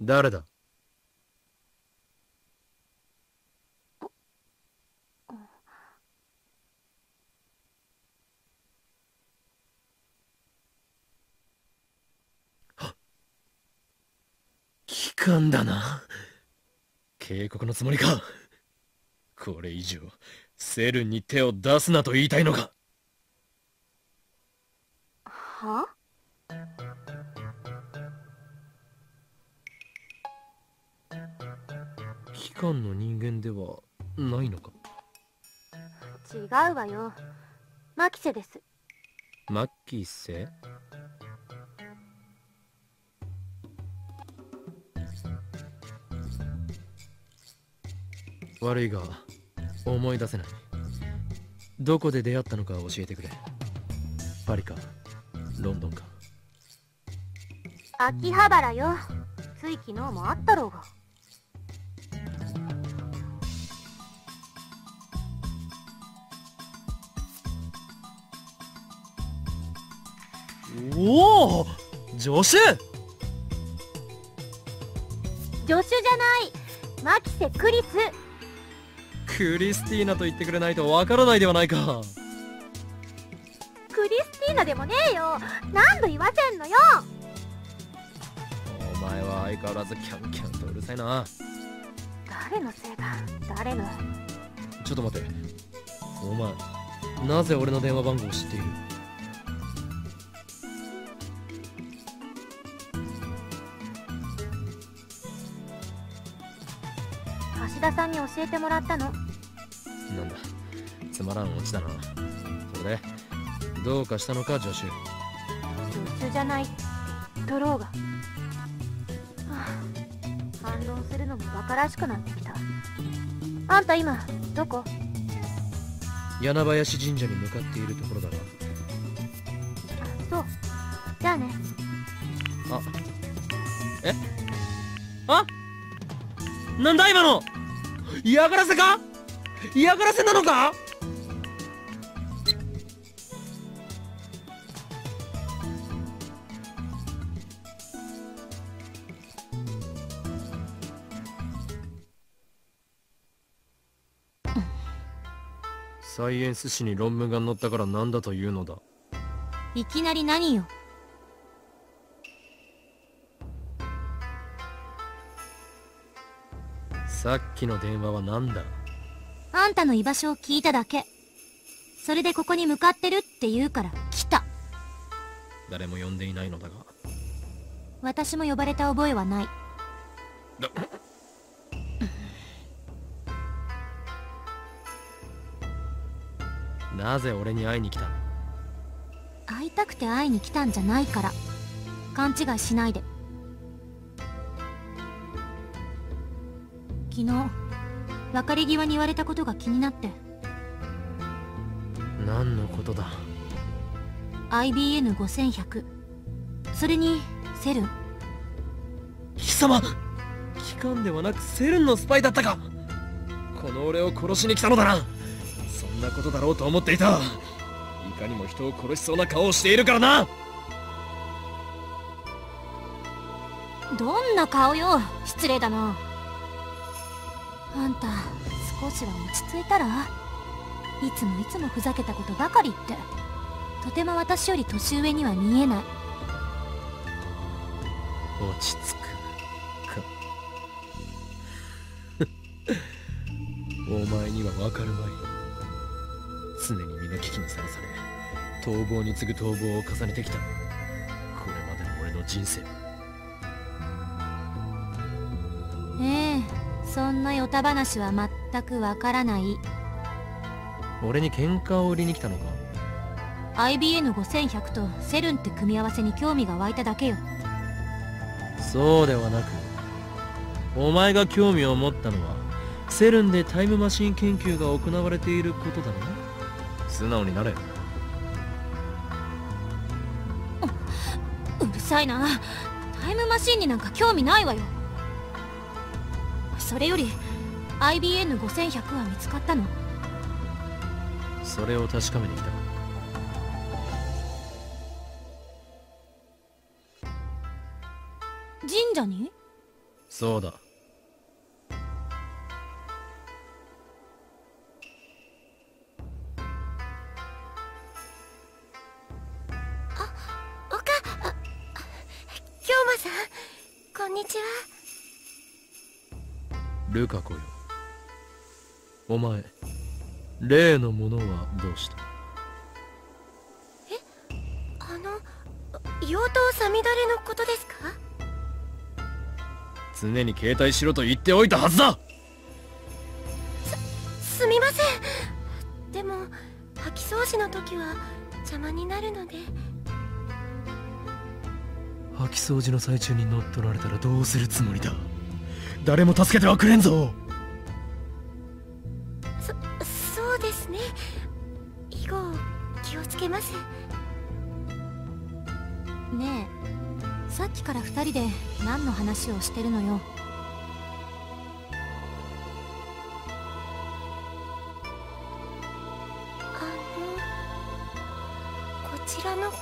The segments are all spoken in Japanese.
誰だ？機関だな。警告のつもりか。これ以上セルンに手を出すなと言いたいのか。 は？ 機関の人間ではないのか。 違うわよ。マキセです。 マッキーセ？悪いが思い出せない。どこで出会ったのか教えてくれ。パリかロンドンか。 秋葉原よ。つい昨日も会ったろうが。 おお、助手！ 助手じゃない、マキセ・クリス。 クリスティーナと言ってくれないとわからないではないか。 クリスティーナでもねえよ。何度言わせんのよ。 お前は相変わらずキャンキャンとうるさいな。 誰のせいだ？誰の？ ちょっと待って、お前なぜ俺の電話番号を知っている？ 橋田さんに教えてもらったの。 なんだ、つまらんオチだな。それでどうかしたのか助手？ 助手じゃないって言っとろうが。はあ、反論するのも馬鹿らしくなってきた。あんた今どこ？ 柳林神社に向かっているところだが。 あ、そう。じゃあね。 あ、え？あ？なんだ今の？嫌がらせか？嫌がらせなのか？サイエンス誌に論文が載ったからなんだというのだ。 いきなり何よ。 さっきの電話は何だ？ あんたの居場所を聞いただけ。それでここに向かってるって言うから来た。 誰も呼んでいないのだが。 私も呼ばれた覚えはない。 なぜ俺に会いに来た？ 会いたくて会いに来たんじゃないから。勘違いしないで。昨日別れ際に言われたことが気になって。 何のことだ？ IBN5100、それにセルン。 貴様、機関ではなくセルンのスパイだったか。この俺を殺しに来たのだな。そんなことだろうと思っていた。いかにも人を殺しそうな顔をしているからな。 どんな顔よ。失礼だな。あんた少しは落ち着いたら？いつもふざけたことばかり言って、とても私より年上には見えない。 落ち着くか。お前には分かるまい。常に身の危機にさらされ、逃亡に次ぐ逃亡を重ねてきた。これまでの俺の人生。 ええ、そんなヨタ話は全くわからない。 俺に喧嘩を売りに来たのか？ IBN5100 とセルンって組み合わせに興味が湧いただけよ。 そうではなく、お前が興味を持ったのはセルンでタイムマシン研究が行われていることだろ。素直になれ。 うるさいな。タイムマシンになんか興味ないわよ。それより IBN5100 は見つかったの？ それを確かめに来た。 神社に？ そうだ。 京馬さん、こんにちは。 ルカ子よ、お前例のものはどうした？ 妖刀さみだれのことですか？ 常に携帯しろと言っておいたはずだ。 すみません。でも掃き掃除の時は邪魔になるので。 掃き掃除の最中に乗っ取られたらどうするつもりだ？誰も助けてはくれんぞ。 そうですね。以後気をつけます。 ねえ、さっきから2人で何の話をしてるのよ。 こちらの方は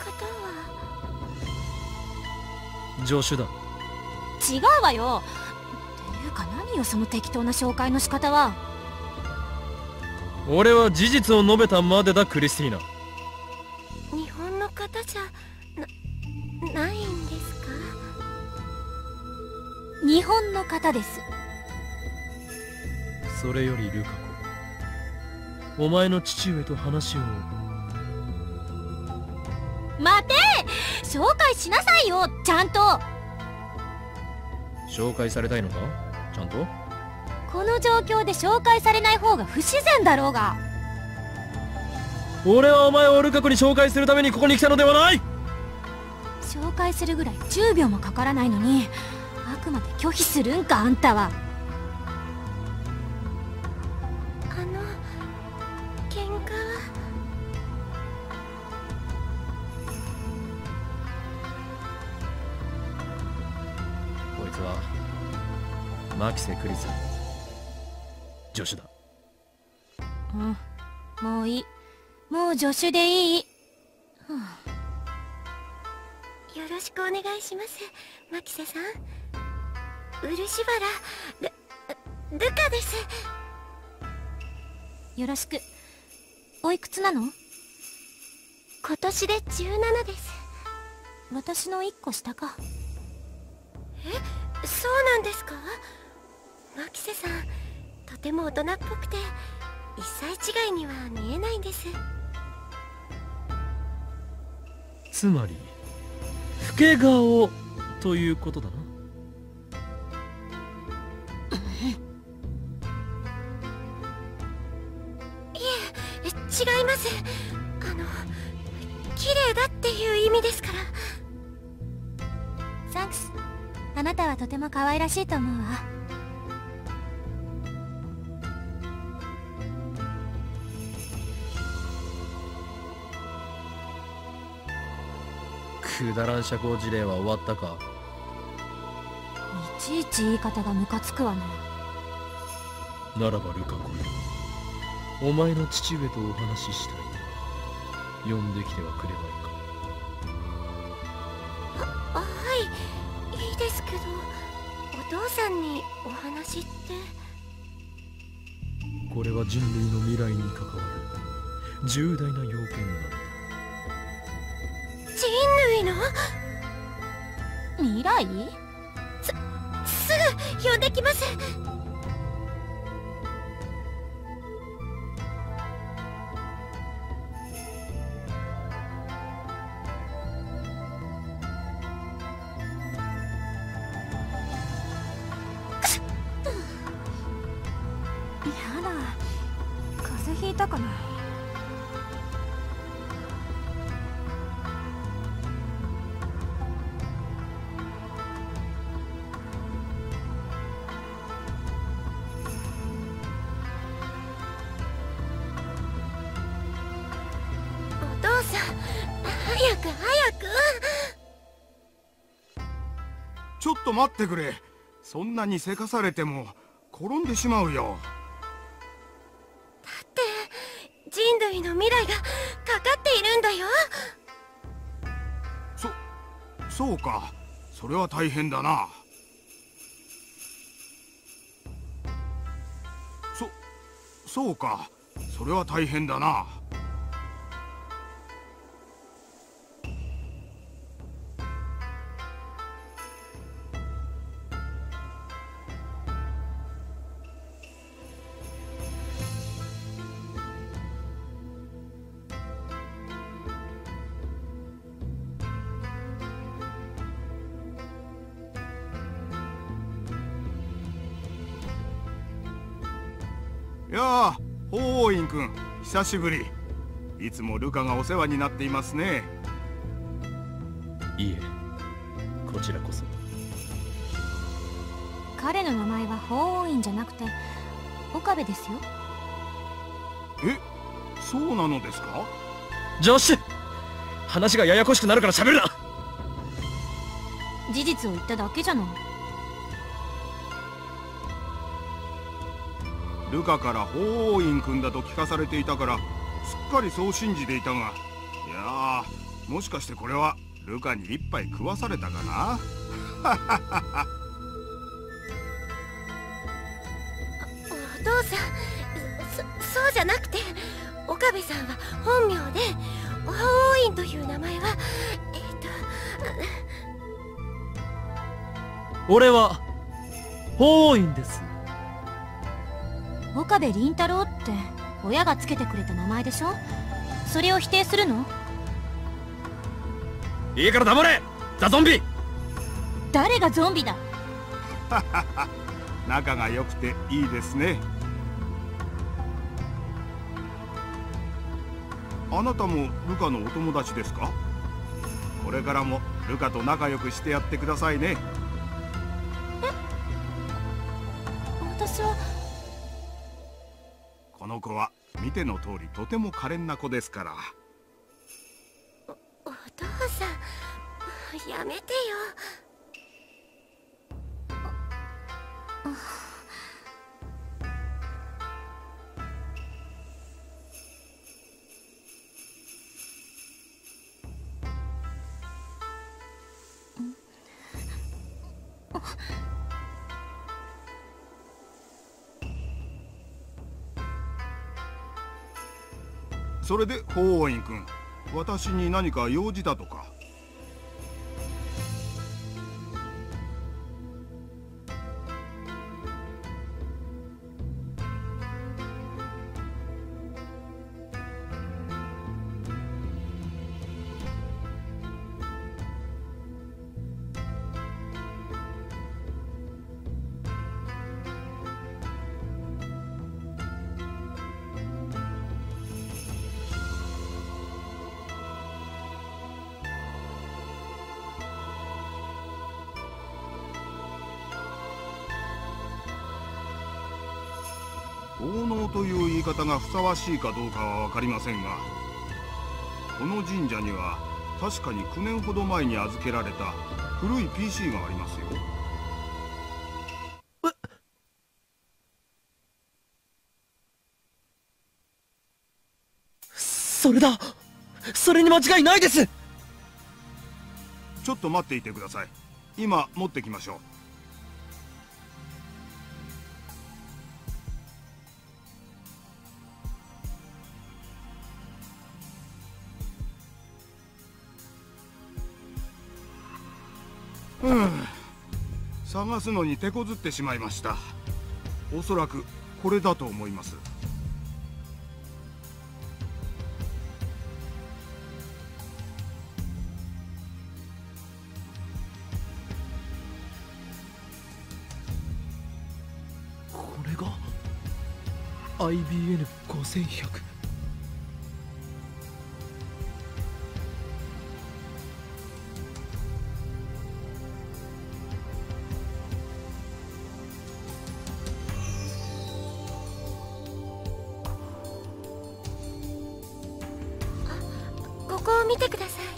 助手だ。 違うわよ。っていうか何よその適当な紹介の仕方は。 俺は事実を述べたまでだ、クリスティーナ。 日本の方じゃないんですか？ 日本の方です。 それよりルカ子、お前の父上と話を。 待て！紹介しなさいよ、ちゃんと。 紹介されたいのか？ちゃんと。 この状況で紹介されない方が不自然だろうが。 俺はお前をルカ子に紹介するためにここに来たのではない。 紹介するぐらい10秒もかからないのに、あくまで拒否するんか、あんたは。 喧嘩は。 こいつはマキセ・クリス、助手だ。 うん、もういい。もう助手でいい。 よろしくお願いします、マキセさん。漆原ルカです。 よろしく。おいくつなの？ 今年で17です。 私の1個下か。 そうなんですか？マキセさん、とても大人っぽくて1歳違いには見えないんです。 つまり老け顔ということだな。 違います。綺麗だっていう意味ですから。 サンクス。あなたはとても可愛らしいと思うわ。 くだらん社交辞令は終わったか？ いちいち言い方がムカつくわね。 ならばルカ子よ、お前の父上とお話ししたい。呼んできてはくれないか？ はい、いいですけど、お父さんにお話って。 これは人類の未来に関わる重大な要件なのだ。 人類の未来？ すぐ呼んできます。 やだ、風邪ひいたかな。 お父さん、早く。 ちょっと待ってくれ。そんなにせかされても転んでしまうよ。 だって人類の未来がかかっているんだよ。 そうか、それは大変だな。 そうか、それは大変だな。やあ、法王院君、久しぶり。いつもルカがお世話になっていますね。 いえ、こちらこそ。 彼の名前は法王院じゃなくて岡部ですよ。 え、そうなのですか？ ジョッシュ、話がややこしくなるから喋るな。 事実を言っただけじゃない。 ルカから法王院君だと聞かされていたからすっかりそう信じていたが、いやー、もしかしてこれはルカに一杯食わされたかな。 お父さん、そうじゃなくて、岡部さんは本名で法王院という名前は俺は法王院です。 岡部倫太郎って親がつけてくれた名前でしょ。それを否定するの？ いいから黙れ、ザ・ゾンビ。 誰がゾンビだ。 仲が良くていいですね。あなたもルカのお友達ですか？これからもルカと仲良くしてやってくださいね。 私は。 この子は見ての通りとても可憐な子ですから。 お父さん、やめてよ。 それで法王院君、私に何か用事だとか？奉納という言い方がふさわしいかどうかは分かりませんが、この神社には確かに9年ほど前に預けられた古い PC がありますよ。 それだ、それに間違いないです。 ちょっと待っていてください。今持ってきましょう。探すのに手こずってしまいました。おそらくこれだと思います。 これが IBN5100。 ここを見てください。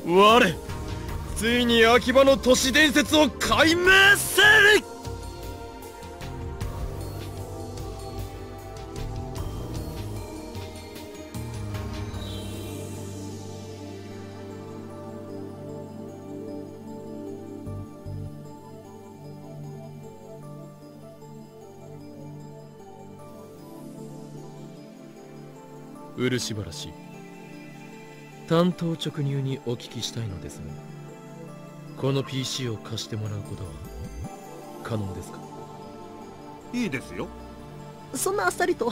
我ついに秋葉の都市伝説を解明せる。漆原氏、単刀直入にお聞きしたいのですが、この PC を貸してもらうことは可能ですか？ いいですよ。 そんなあっさりと。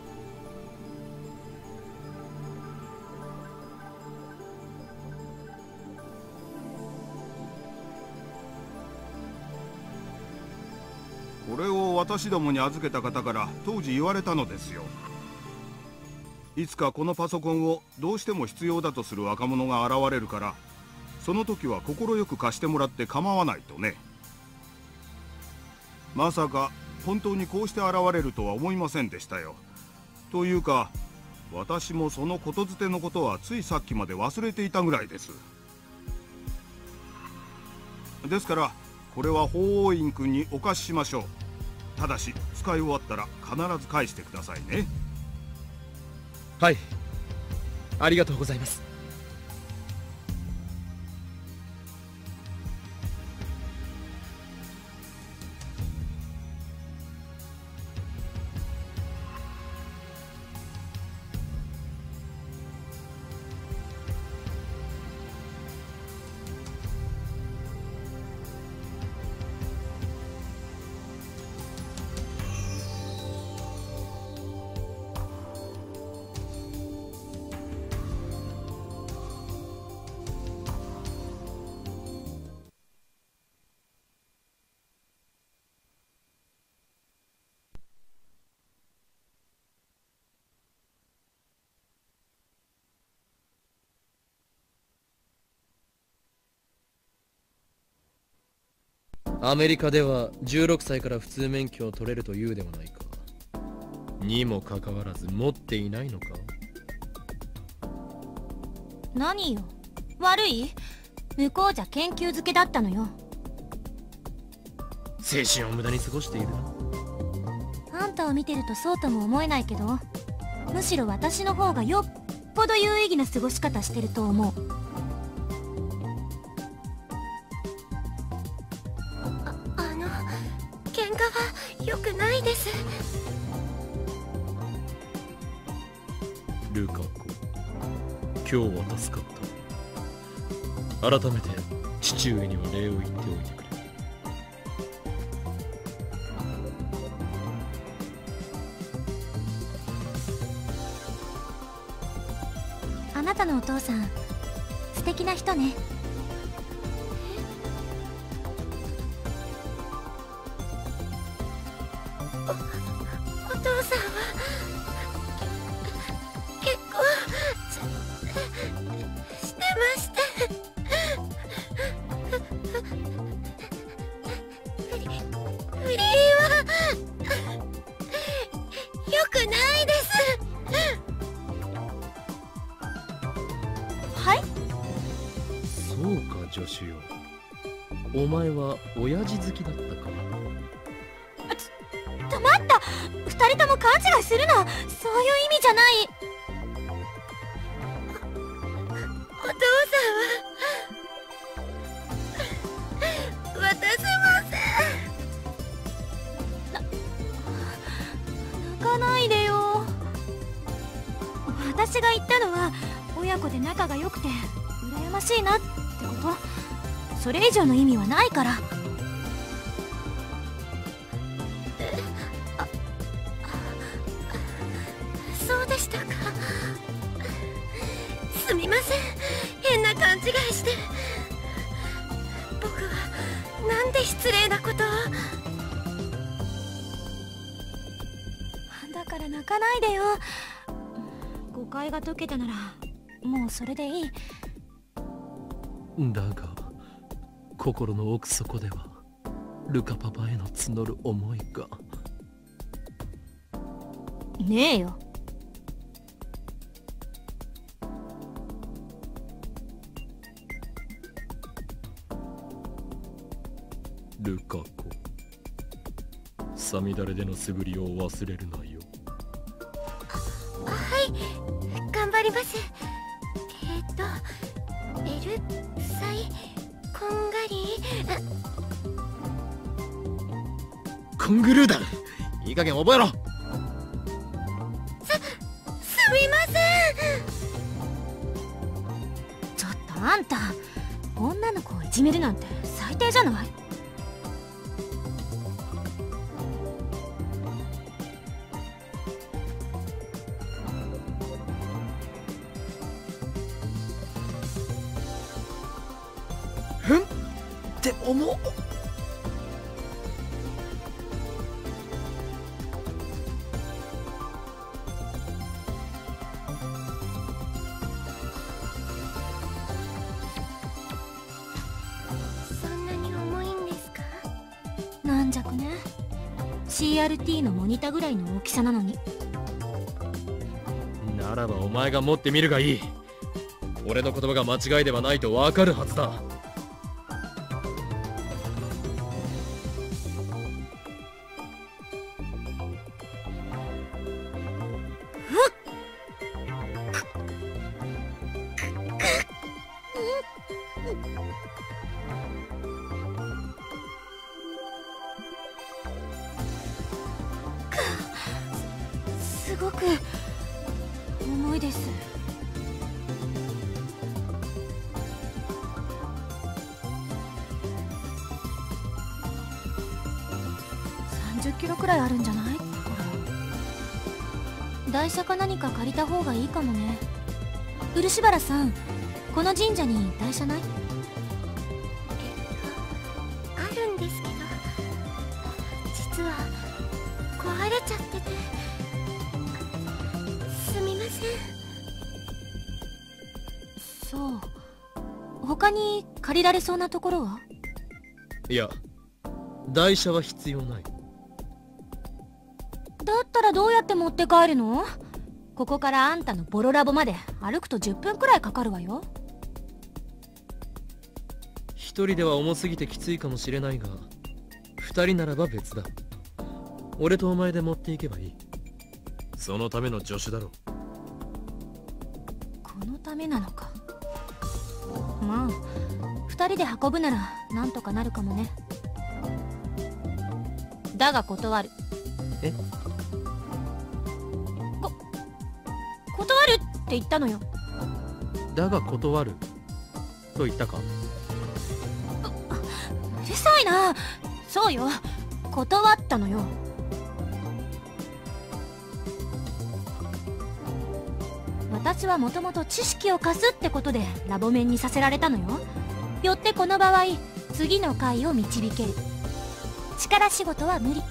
これを私どもに預けた方から当時言われたのですよ。いつかこのパソコンをどうしても必要だとする若者が現れるから、その時は快く貸してもらって構わないとね。まさか本当にこうして現れるとは思いませんでしたよ。というか私もそのことづてのことはついさっきまで忘れていたぐらいです。ですからこれは法王院君にお貸ししましょう。ただし使い終わったら必ず返してくださいね。 はい、ありがとうございます。アメリカでは16歳から普通免許を取れるというではないか。にもかかわらず持っていないのか？ 何よ、悪い？向こうじゃ研究漬けだったのよ。 青春を無駄に過ごしているな。 あんたを見てるとそうとも思えないけど、むしろ私の方がよっぽど有意義な過ごし方してると思う。 喧嘩は良くないです。 ルカ子、今日は助かった。改めて父上には礼を言っておいてくれ。 あなたのお父さん素敵な人ね。 お父さんは結婚してまして、不倫は良くないです。 はい？ そうか、助手よ。お前は親父好きだったか。 待った、二人とも勘違いするな。そういう意味じゃない。 お父さんは渡せません。 泣かないでよ。私が言ったのは親子で仲が良くて羨ましいなってこと。それ以上の意味はないから。 そうでしたか。すみません、変な勘違いして。僕はなんで失礼なことを。 だから泣かないでよ。誤解が解けたならもうそれでいい。 だが心の奥底ではルカパパへの募る思いが。 ねえよ。 ルカ子、さみだれでの素振りを忘れるなよ。 はい、頑張ります。ベルサイこんがり。 コングルーダン、いい加減覚えろ。 すみません。 ちょっとあんた、女の子をいじめるなんて最低じゃない？ って思う。 そんなに重いんですか？ なんじゃくね。 CRT のモニターぐらいの大きさなのに。 ならばお前が持ってみるがいい。俺の言葉が間違いではないとわかるはずだ。 すごく重いです。30キロくらいあるんじゃない？これ台車か何か借りた方がいいかもね。漆原さん、この神社に台車ない？ あるんですけど、実は壊れちゃってて。すみません。 そう。他に借りられそうなところは？ いや、台車は必要ない。 だったらどうやって持って帰るの？ここからあんたのボロラボまで歩くと10分くらいかかるわよ。 一人では重すぎてきついかもしれないが、二人ならば別だ。俺とお前で持っていけばいい。そのための助手だろう。 このためなのか。まあ二人で運ぶならなんとかなるかもね。だが断る。 え？ 断るって言ったのよ。 だが断ると言ったか？ うるさいな。そうよ、断ったのよ。私はもともと知識を貸すってことでラボ面にさせられたのよ。よってこの場合、次の回を導ける。力仕事は無理。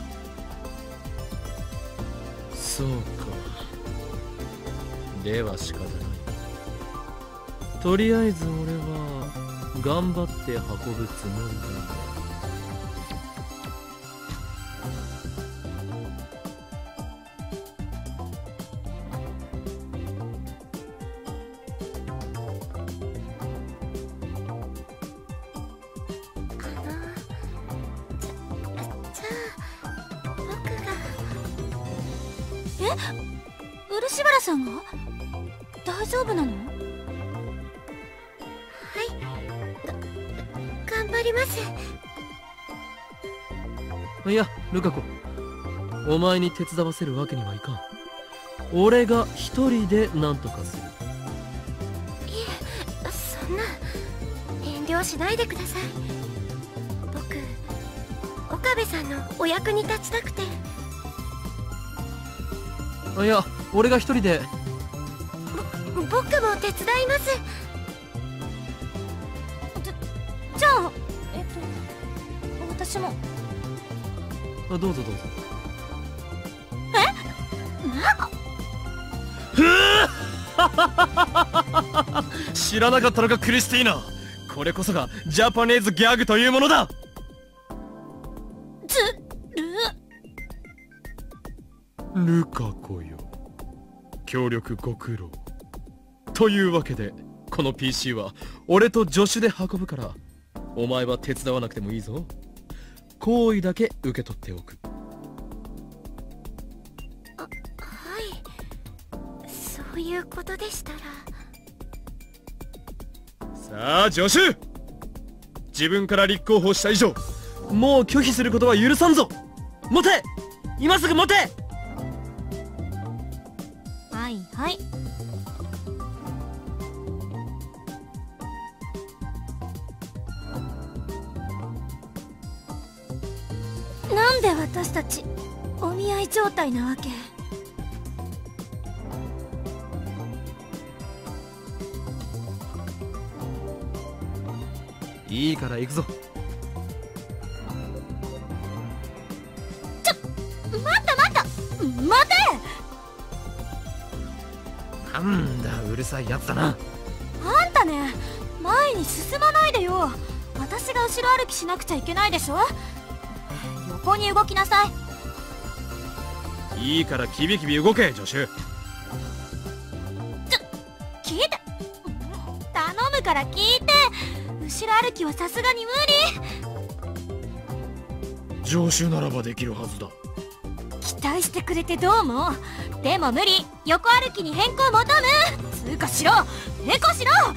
そうか。では仕方ない。とりあえず俺は頑張って運ぶつもりだ。 漆原さんが？大丈夫なの？ 頑張ります。 いや、ルカ子、お前に手伝わせるわけにはいかん。俺が一人で何とかする。 いえ、そんな遠慮しないでください。僕、岡部さんのお役に立ちたくて。 いや、俺が一人で。 僕も手伝います。 じゃあ私も。 どうぞどうぞ。知らなかったのかクリスティーナ。これこそがジャパネーズギャグというものだ。ルカ子よ、協力ご苦労。というわけでこの PC は俺と助手で運ぶから、お前は手伝わなくてもいいぞ。 好意だけ受け取っておく。 はい、そういうことでしたら。 さあ助手、自分から立候補した以上もう拒否することは許さんぞ。持て、今すぐ持て。 はいはい。なんで私たちお見合い状態なわけ？ いいから行くぞ。 待て。 なんだうるさいやつだな。 あんたね、前に進まないでよ。私が後ろ歩きしなくちゃいけないでしょ。横に動きなさい。 いいからキビキビ動け助手。 聞いて、頼むから聞いて。後ろ歩きはさすがに無理。 助手ならばできるはずだ。 期待してくれてどうも。でも無理。横歩きに変更求む。通過しろ、エコしろ。転んじゃうから。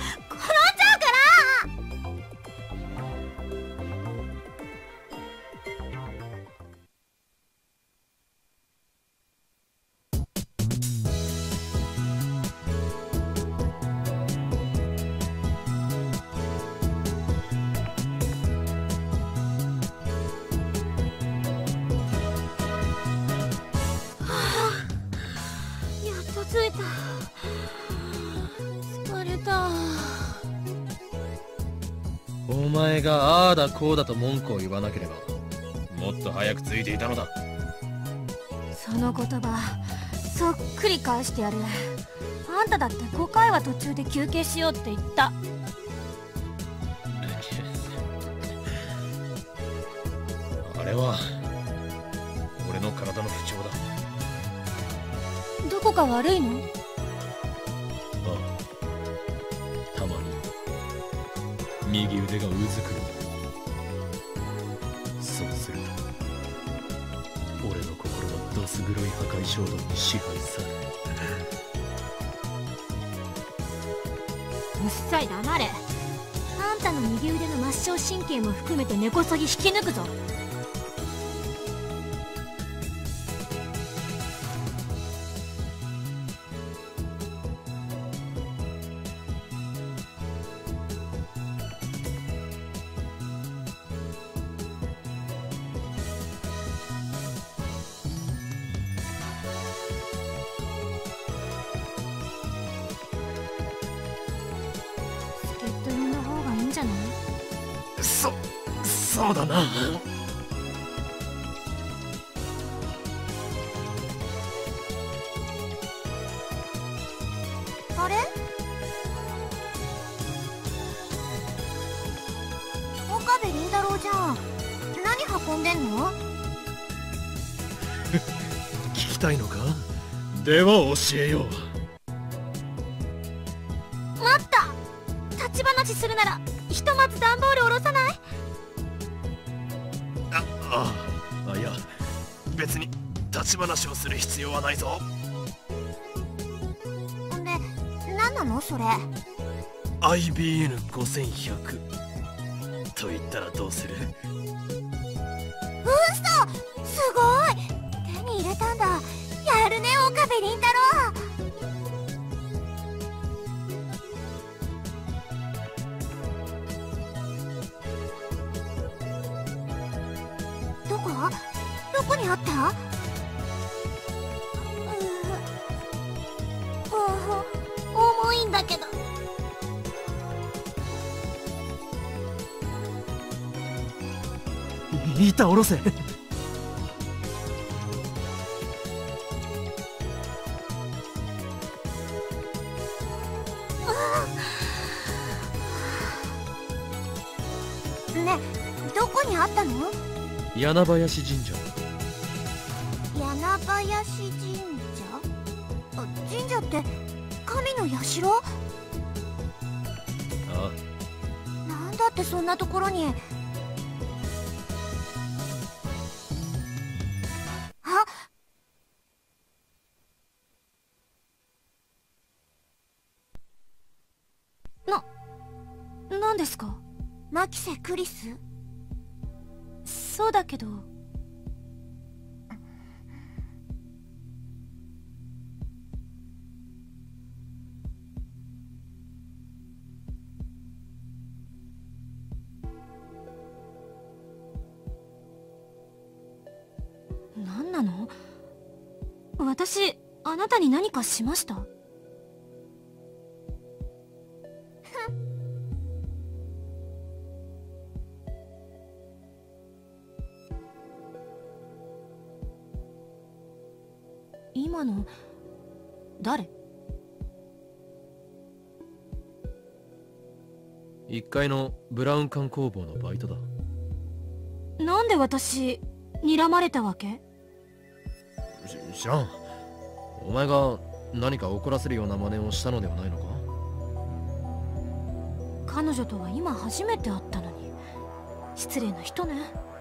着いた。疲れた。 お前がああだこうだと文句を言わなければもっと早くついていたのだ。 その言葉そっくり返してやる。あんただって5回は途中で休憩しようって言った。 あれは俺の体の不調だ。 どこか悪いの？ ああ、たまに右腕がうずくる。そうすると俺の心はどす黒い破壊衝動に支配される。 うっさい黙れ。あんたの右腕の末梢神経も含めて根こそぎ引き抜くぞ。助っ人呼んだ方がいいんじゃない？ そうだな。 あれ？岡部倫太郎じゃん。何運んでんの？ 聞きたいのか？では教えよう。 待った。立ち話するならひとまず段ボール下ろさない？ いや別に立ち話をする必要はないぞ。 で、何なのそれ？ IBN5100 と言ったらどうする？ すごい！手に入れたんだ。やるね、岡部倫太郎。どこにあった？重いんだけど。 板下ろせ。 ね、どこにあったの？ 柳林神社。 柳林神社？神社って神の社？ あなんだってそんなところに。 何ですか？ マキセ・クリス？ そうだけど。何なの？私、あなたに何かしました？今の誰 ？1階のブラウン管工房のバイトだ。 なんで私睨まれたわけ？ 知らん。お前が何か怒らせるような真似をしたのではないのか？ 彼女とは今初めて会ったのに失礼な人ね。